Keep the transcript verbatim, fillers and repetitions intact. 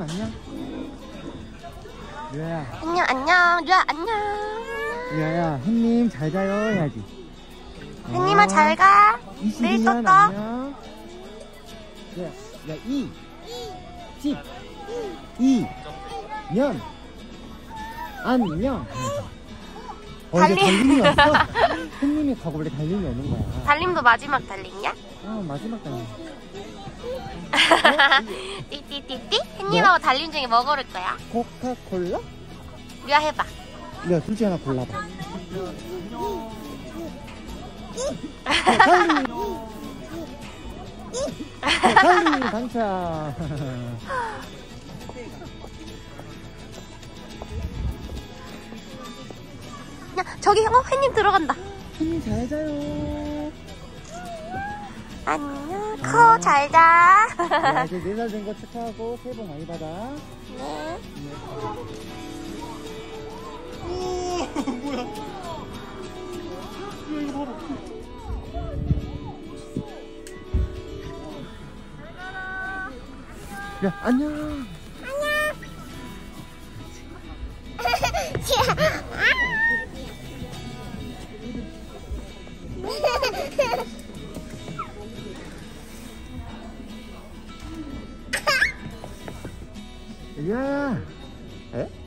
안녕. 유아야. 안녕 안녕. 유아 안녕. 유아야, 햇님 잘 자요 해야지. 햇님아 잘 가. 내일 또 이십이 년 떠. 안녕. 야, 야, 이. 집. 이. 년. 안녕. 어, 이제 달림. 달림이 없어? 햇님이 가고 원래 달림이 오는 거야. 달림도 마지막 달림이야? 어, 마지막 달림. 띠띠띠띠. 햇님하고 달림 중에 뭐 고를 거야? 코카콜라? 유아 해봐. 야, 둘 중에 하나 골라봐. 야, 달리. 야, 달리 당첨. 야 저기 어 햇님 들어간다. 햇님 잘 자요. 안녕. 커 잘 자. 야, 이제 네 살 된 거 축하하고 새해 복 많이 받아. 네. 오, 뭐야? 야, 이거 봐봐. 야, 안녕. 야, 에?